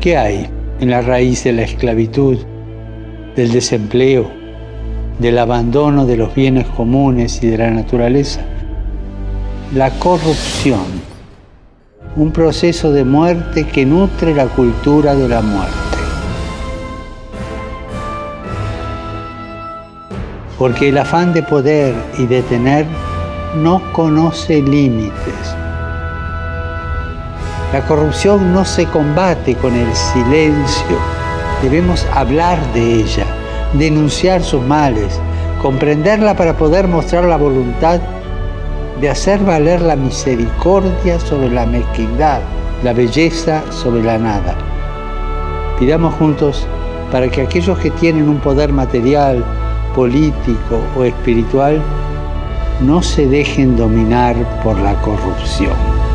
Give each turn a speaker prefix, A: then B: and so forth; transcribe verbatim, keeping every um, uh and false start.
A: ¿Qué hay en la raíz de la esclavitud, del desempleo, del abandono de los bienes comunes y de la naturaleza? La corrupción, un proceso de muerte que nutre la cultura de la muerte. Porque el afán de poder y de tener no conoce límites. La corrupción no se combate con el silencio. Debemos hablar de ella, denunciar sus males, comprenderla para poder mostrar la voluntad de hacer valer la misericordia sobre la mezquindad, la belleza sobre la nada. Pidamos juntos para que aquellos que tienen un poder material, político o espiritual no se dejen dominar por la corrupción.